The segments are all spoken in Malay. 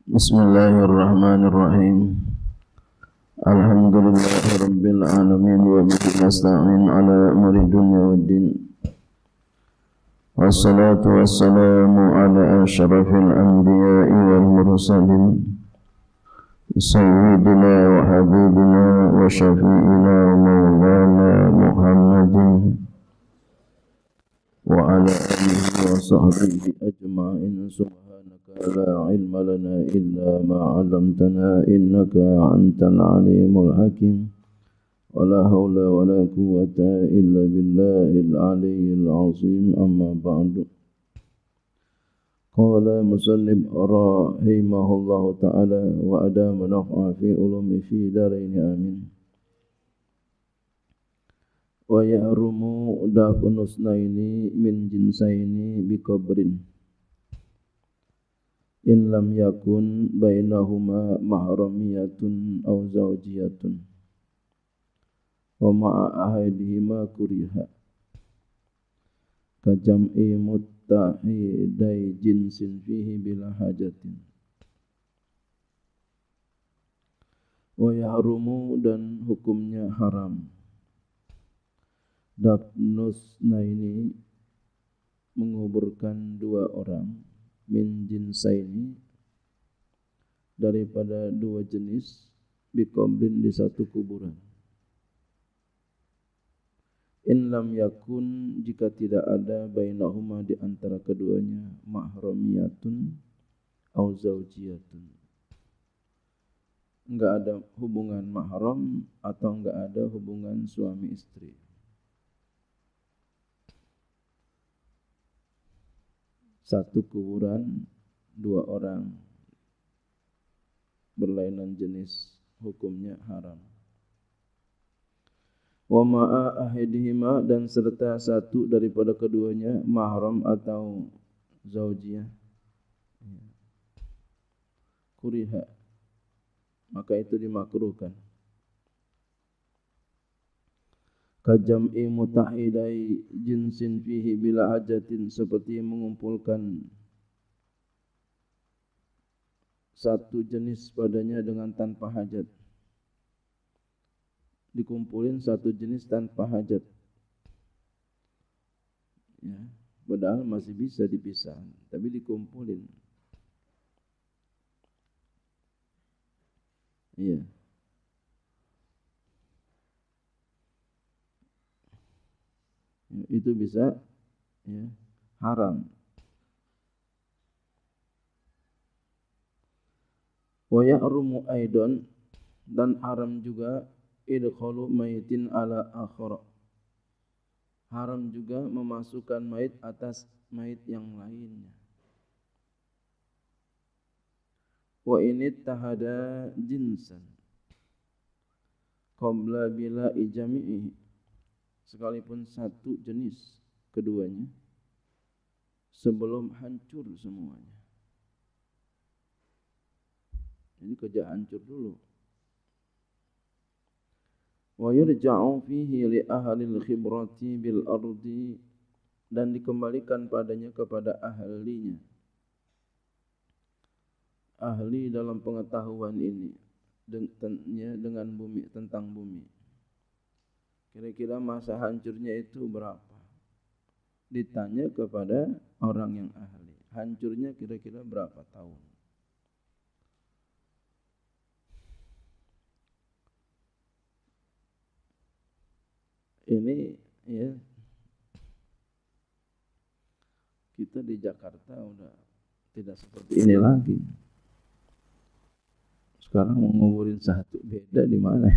Bismillahirrahmanirrahim. Alhamdulillahirabbil alamin wa bihi nasta'in ala umuri dunya waddin. Wassalatu wassalamu ala asyrafil anbiya'i wal mursalin sayyidina wa habibina wa syafi'ina wa maulana Muhammadin wa ala alihi wa sahbihi ajma'in. Subhanaka la ilma lana illa ma 'allamtana innaka antal alimul hakim. Wa la hawla wa la quwwata illa billahil aliyyil azim. Amma ba'du. Qala musannif rahimahullahu ta'ala wa adama naf'a fi ulumi fi daraini amin. Wa yahrumu dafnu snaini min jinsaini biqabrin in lam yakun bainahuma mahramiyatun aw zawjiyatun wa ma'a ahadihima kuriha ka jam'i muttahidai jinsin fihi bila hajatin. Wa yahrumu dan hukumnya haram dafnus naini menguburkan dua orang min jinsaini daripada dua jenis biqabrin di satu kuburan. In lam yakun jika tidak ada bainahuma di antara keduanya mahramiyatun au zaujiyatun, enggak ada hubungan mahram atau enggak ada hubungan suami istri. Satu kuburan, dua orang berlainan jenis, hukumnya haram. Wa ma'a ahadihima dan serta satu daripada keduanya mahram atau zaujiyah, kuriha, maka itu dimakruhkan. Kajam'i mutahidai jinsin fihi bila hajatin, seperti mengumpulkan satu jenis padanya dengan tanpa hajat. Dikumpulin satu jenis tanpa hajat, ya, padahal masih bisa dipisah, tapi dikumpulin. Iya. Itu bisa, ya, haram. Wa ya'rumu aidan, dan haram juga idkhalu maitin ala akhar, haram juga memasukkan mayit atas mayit yang lainnya. Wa init tahada jinsan qabla bila ijami'i, sekalipun satu jenis keduanya sebelum hancur semuanya. Jadi kerja hancur dulu. Wa yurja'u fihi li ahlil khibrati bil ardi, dan dikembalikan padanya kepada ahlinya, ahli dalam pengetahuan ini dengan bumi, tentang bumi. Kira-kira masa hancurnya itu berapa? Ditanya kepada orang yang ahli. Hancurnya kira-kira berapa tahun? Ini, ya, kita di Jakarta udah tidak seperti ini lagi. Sekarang mau nguburin satu, beda di mana?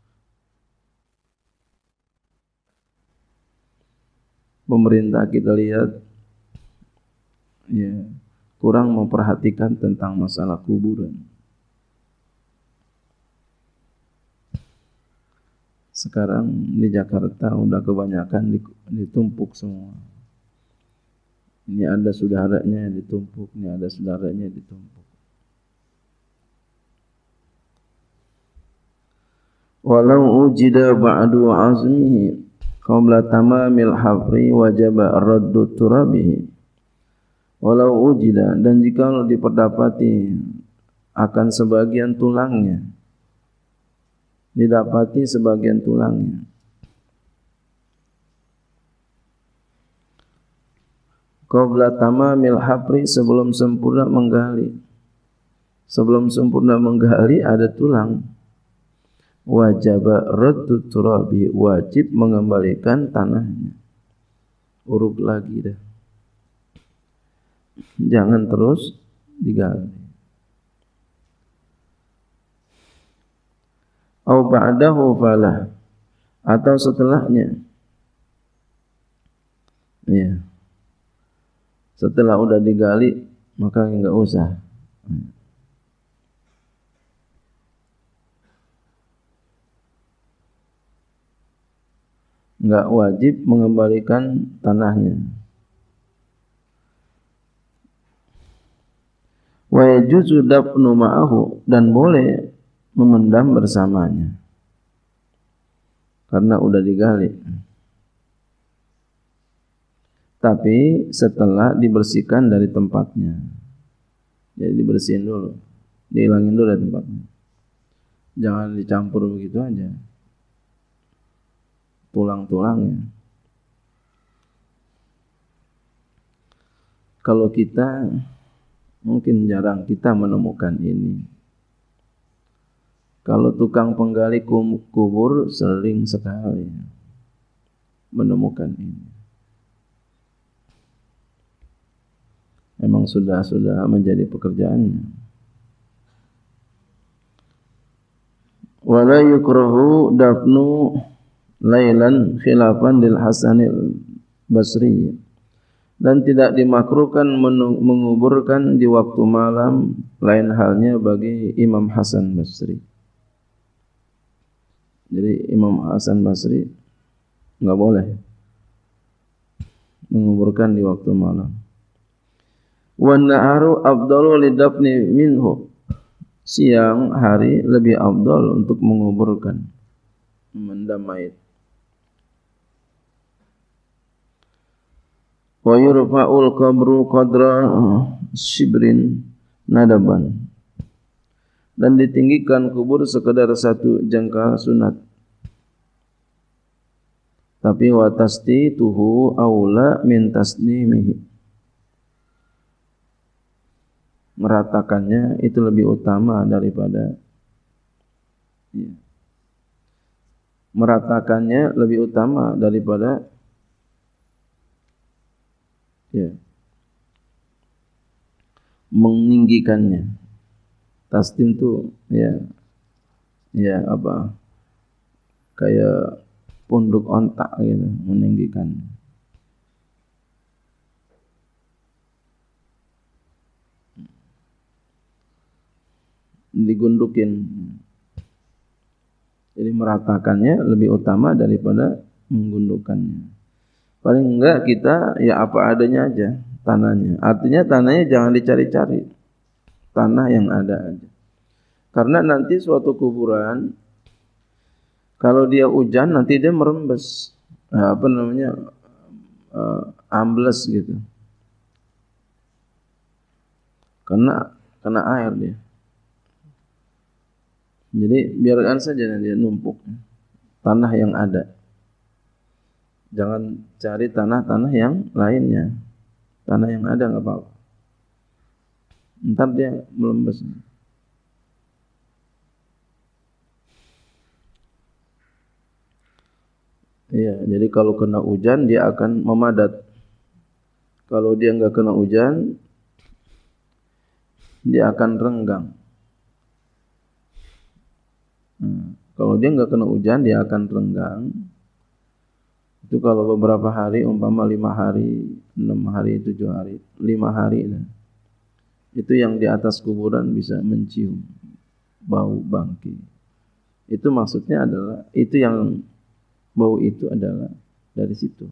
Pemerintah kita lihat, ya, kurang memperhatikan tentang masalah kuburan. Sekarang di Jakarta udah kebanyakan ditumpuk semua. Ini ada saudaranya ditumpuk, ini ada saudaranya ditumpuk. Walau ujida ba'du azmihi qabla tamamil hafri wajaba raddu turabihi. Walau ujida, dan jika diperdapati akan sebagian tulangnya, didapati sebagian tulangnya. Qabla tamamil hafri, sebelum sempurna menggali. Sebelum sempurna menggali ada tulang. Wajaba raddu turabi, wajib mengembalikan tanahnya. Uruk lagi dah. Jangan terus digali. Au ba'dahu falah, atau setelahnya. Ya. Setelah udah digali maka enggak usah. Enggak wajib mengembalikan tanahnya. Wa yajuzu dafnu ma'ahu, dan boleh memendam bersamanya karena udah digali. Tapi setelah dibersihkan dari tempatnya. Jadi dibersihin dulu, dihilangin dulu dari tempatnya. Jangan dicampur begitu aja tulang-tulangnya. Kalau kita mungkin jarang kita menemukan ini. Kalau tukang penggali kubur sering sekali menemukan ini. Memang sudah menjadi pekerjaannya. Wala yukrahu dafnu lailan khilafan lil Hasanil Basri, dan tidak dimakruhkan menguburkan di waktu malam, lain halnya bagi Imam Hasan Basri. Jadi Imam Hasan Basri enggak boleh menguburkan di waktu malam. Wan naharu afdalu lidafni minhu, siang hari lebih afdal untuk menguburkan, memendam mayit. Wa yurfa'ul qabru qadra shibrin nadaban, dan ditinggikan kubur sekadar satu jengkal sunat. Tapi wa tasdituhu aula min tasnimihi, meratakannya itu lebih utama daripada meratakannya lebih utama daripada meninggikannya. Tasdim tu apa, kayak punduk ontak gitu, meninggikan. Digundukin. Jadi meratakannya lebih utama daripada menggundukkannya. Paling enggak kita ya apa adanya aja tanahnya. Artinya tanahnya jangan dicari-cari. Tanah yang ada aja. Karena nanti suatu kuburan kalau dia hujan nanti dia merembes. Ambles gitu. Kena air dia. Jadi biarkan saja dia numpuk tanah yang ada. Jangan cari tanah-tanah yang lainnya. Tanah yang ada enggak apa-apa. Entar dia melembes. Iya, jadi kalau kena hujan dia akan memadat. Kalau dia enggak kena hujan dia akan renggang. Kalau dia enggak kena hujan dia akan renggang. Itu kalau beberapa hari, umpama 5 hari, 6 hari, 7 hari, 5 hari lah. Itu yang di atas kuburan bisa mencium bau bangkai. Itu maksudnya adalah, itu yang bau itu adalah dari situ.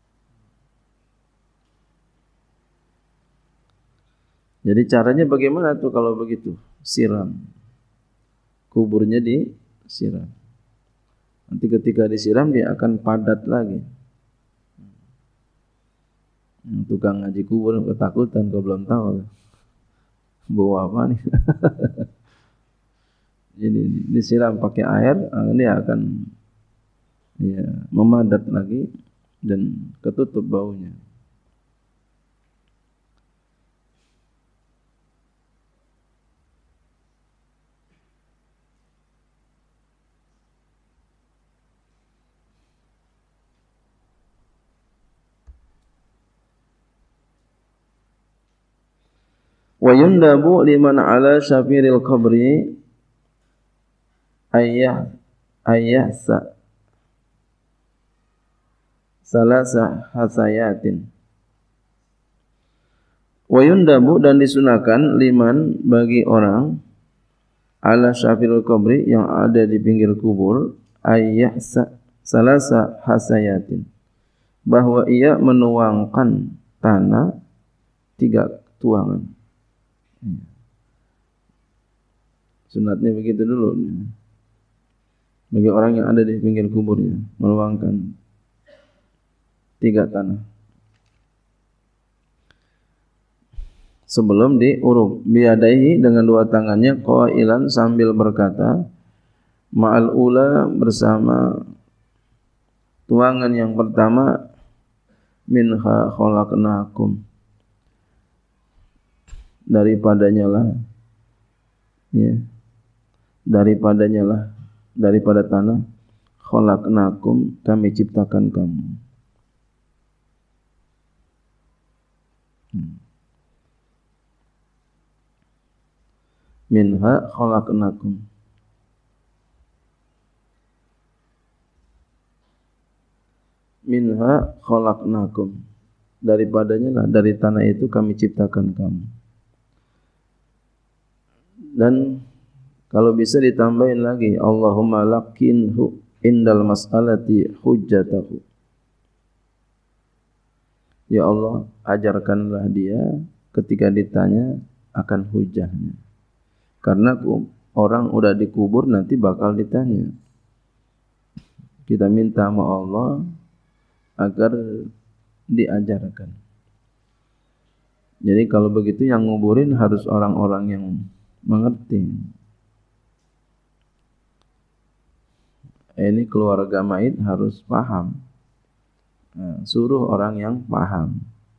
Jadi caranya bagaimana tuh kalau begitu? Siram. Kuburnya disiram. Nanti ketika disiram dia akan padat lagi. Tukang ngaji kubur ketakutan, kau belum tahu bau apa nih. Jadi disiram pakai air, dia akan ya memadat lagi dan ketutup baunya. Wa yundabu liman ala syafiril qabri ayah salasa hasayatin. Wa yundabu dan disunahkan liman bagi orang ala syafiril qabri yang ada di pinggir kubur salasa hasayatin, bahwa ia menuangkan tanah 3 tuangan. Sunatnya begitu dulu. Bagi orang yang ada di pinggir kuburnya, menuangkan 3 tanah sebelum diuruk. Biadaihi dengan 2 tangannya, qailan sambil berkata, ma'al ula bersama tuangan yang pertama, minha khalaqnakum, daripadanya lah, ya, daripada tanah, khalaqnakum, kami ciptakan kamu. Minha khalaqnakum, minha khalaqnakum, daripadanya lah, dari tanah itu kami ciptakan kamu. Dan kalau bisa ditambahin lagi, Allahumma lakinhu indal mas'alati hujjatahu. Ya Allah, ajarkanlah dia ketika ditanya akan hujahnya. Karena orang udah dikubur nanti bakal ditanya. Kita minta sama Allah agar diajarkan. Jadi kalau begitu yang nguburin harus orang-orang yang mengerti. Ini keluarga mayit harus paham. Nah, suruh orang yang paham.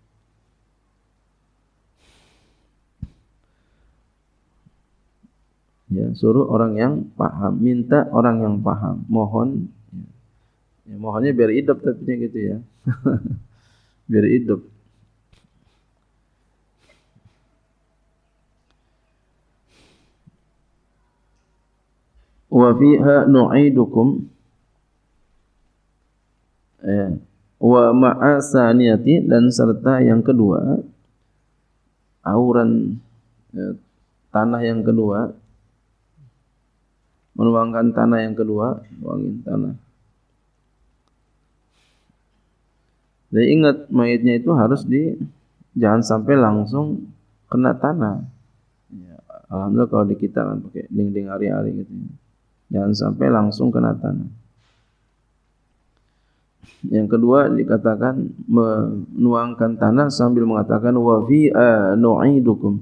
Ya, suruh orang yang paham, minta orang yang paham. Mohon, ya, mohonnya biar hidup tapi gitu ya. Biar hidup. Wa fiha nu'idukum wa ma'asaniyati, dan serta yang kedua, auran tanah yang kedua, menuangkan tanah yang kedua, tuangin tanah. Dan ingat, mayitnya itu harus jangan sampai langsung kena tanah. Ya, alhamdulillah kalau di kita kan pakai dinding hari-hari gitu ya. Jangan sampai langsung kena tanah. Yang kedua dikatakan menuangkan tanah sambil mengatakan wa fi'a nu'idukum,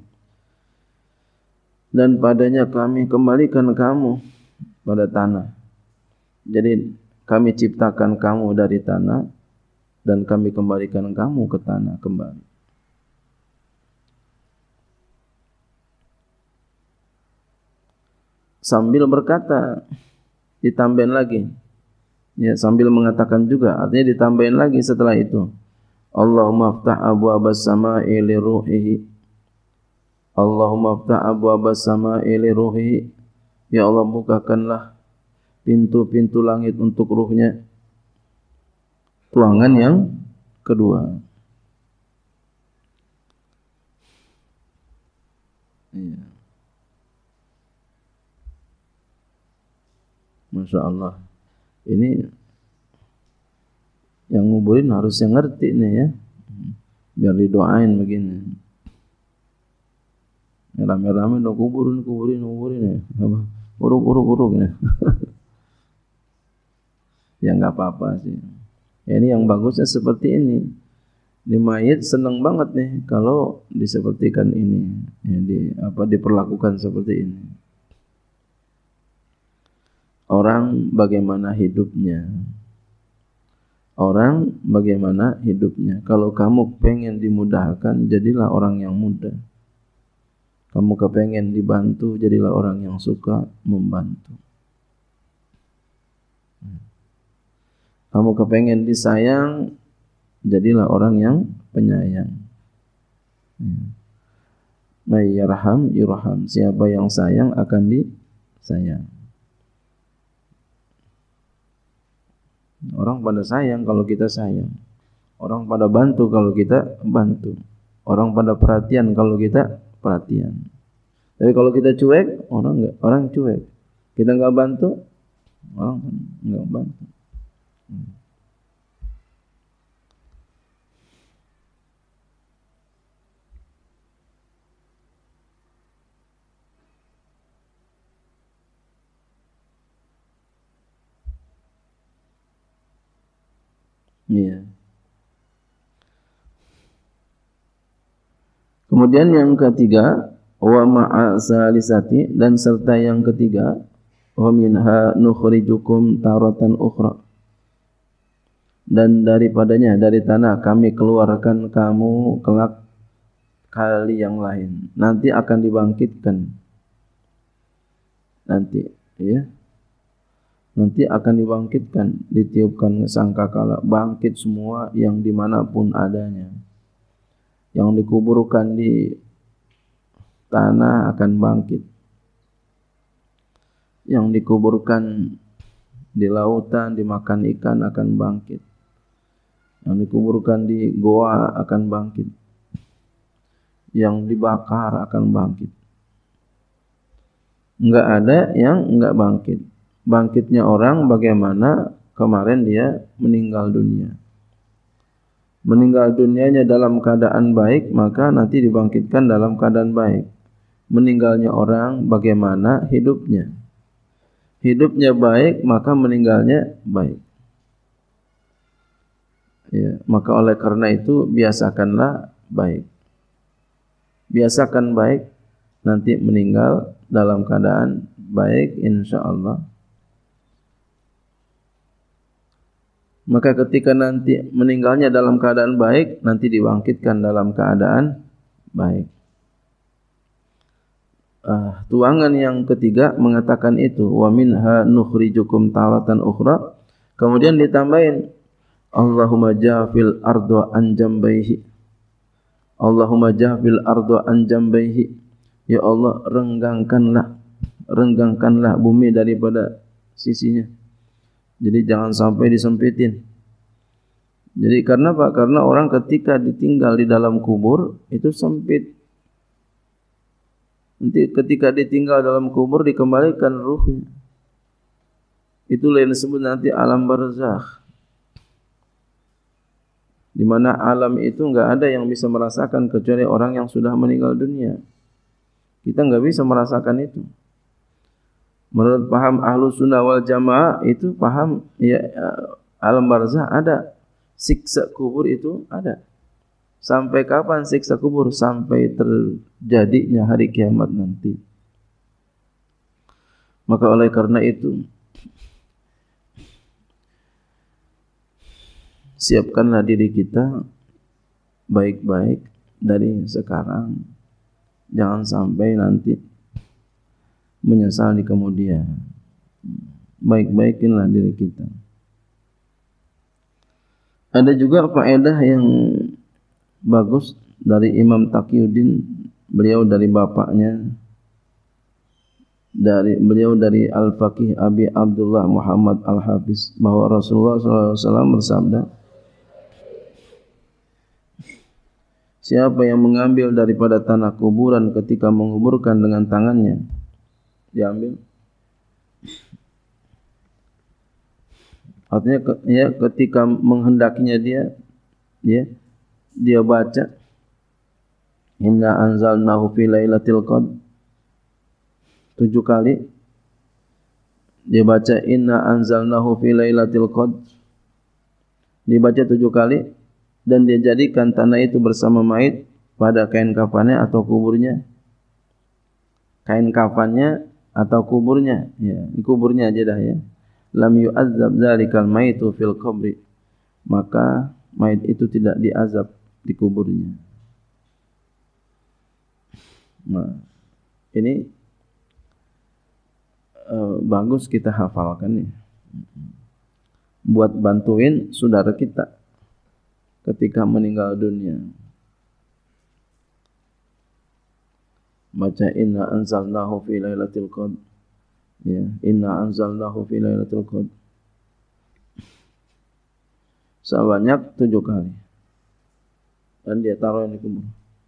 dan padanya kami kembalikan kamu pada tanah. Jadi kami ciptakan kamu dari tanah dan kami kembalikan kamu ke tanah kembali. Sambil berkata, ditambahin lagi. Ya, sambil mengatakan juga, artinya ditambahin lagi setelah itu. Allahumma aftah abwaabas samaa'i li ruhihi. Allahumma aftah abwaabas samaa'i li ruhihi. Ya Allah, bukakanlah pintu-pintu langit untuk ruhnya. Tuangan yang kedua. Iya. Masya Allah. Ini yang nguburin harus yang ngerti nih ya. Biar didoain begini. Rame-rame udah kuburin ya. Uruk ya. Ya enggak apa-apa sih. Ya, ini yang bagusnya seperti ini. Di mayit senang banget nih kalau disepertikan ini. Ya, diperlakukan seperti ini. orang bagaimana hidupnya. Orang bagaimana hidupnya. Kalau kamu pengen dimudahkan, jadilah orang yang mudah. Kamu kepengen dibantu, jadilah orang yang suka membantu. Kamu kepengen disayang, jadilah orang yang penyayang. May yarham yurham. Siapa yang sayang akan disayang. Orang pada sayang kalau kita sayang. Orang pada bantu kalau kita bantu. Orang pada perhatian kalau kita perhatian. Tapi kalau kita cuek, orang cuek. Kita enggak bantu, orang enggak bantu. Iya. Kemudian yang ketiga, wa ma'a salisati, dan serta yang ketiga, wa minha nukhrijukum taratan ukhra, dan daripadanya, dari tanah kami keluarkan kamu kelak kali yang lain. Nanti akan dibangkitkan. Nanti, ya. Nanti akan dibangkitkan, ditiupkan sangkakala, bangkit semua yang dimanapun adanya. Yang dikuburkan di tanah akan bangkit. Yang dikuburkan di lautan, dimakan ikan akan bangkit. Yang dikuburkan di goa akan bangkit. Yang dibakar akan bangkit. Enggak ada yang enggak bangkit. Bangkitnya orang bagaimana kemarin dia meninggal dunia. Meninggal dunianya dalam keadaan baik, maka nanti dibangkitkan dalam keadaan baik. Meninggalnya orang bagaimana hidupnya. Hidupnya baik, maka meninggalnya baik. Ya, maka oleh karena itu biasakanlah baik. Biasakan baik, nanti meninggal dalam keadaan baik insyaallah. Maka ketika nanti meninggalnya dalam keadaan baik, nanti dibangkitkan dalam keadaan baik. Tuangan yang ketiga mengatakan itu, wa minha nukhrijukum taratan ukhra. Kemudian ditambahin, Allahumma jafil ardu an jambaihi. Allahumma jafil ardu an jambaihi. Ya Allah, renggangkanlah bumi daripada sisinya. Jadi jangan sampai disempitin. Jadi karena apa? Karena orang ketika ditinggal di dalam kubur itu sempit. Nanti ketika ditinggal dalam kubur dikembalikan ruhnya. Itulah yang disebut nanti alam barzakh. Di mana alam itu enggak ada yang bisa merasakan kecuali orang yang sudah meninggal dunia. Kita enggak bisa merasakan itu. Menurut paham Ahlus Sunnah wal Jamaah itu paham ya, alam barzakh ada, siksa kubur itu ada. Sampai kapan siksa kubur? Sampai terjadinya hari kiamat nanti. Maka oleh karena itu siapkanlah diri kita baik-baik dari sekarang. Jangan sampai nanti menyesal di kemudian. Baik-baikinlah diri kita. Ada juga faedah yang bagus dari Imam Taqiyuddin, beliau dari bapaknya, beliau dari Al-Faqih Abi Abdullah Muhammad Al-Hafiz, bahwa Rasulullah SAW bersabda, siapa yang mengambil daripada tanah kuburan ketika menguburkan dengan tangannya, diambil. Artinya ya, ketika menghendakinya dia baca inna anzalnahu fi lailatul qadr 7 kali. Dia baca inna anzalnahu fi lailatul qadr, dibaca 7 kali, dan dia jadikan tanah itu bersama mayit pada kain kafannya atau kuburnya. Kain kafannya atau kuburnya, ya, kuburnya aja dah ya. Lam yu'adzab zalikal maitu fil qabri, maka mayit itu tidak diazab di kuburnya. Nah, ini bagus kita hafalkan ya. Buat bantuin saudara kita ketika meninggal dunia. Baca inna anzalnahu fi lailatul qadr. Ya, inna anzalnahu fi lailatul qadr. Sebanyak 7 kali. Dan dia taruh di kubur.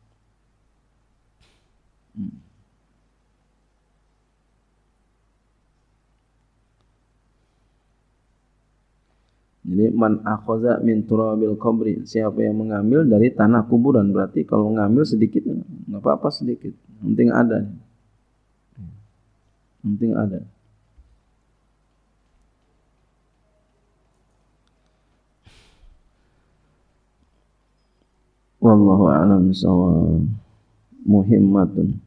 Jadi man akhadha min turabil qabri, siapa yang mengambil dari tanah kuburan, berarti kalau mengambil sedikit enggak apa-apa, sedikit. Penting ada. Penting ada. Wallahu a'lam bishawab. Muhimmatun.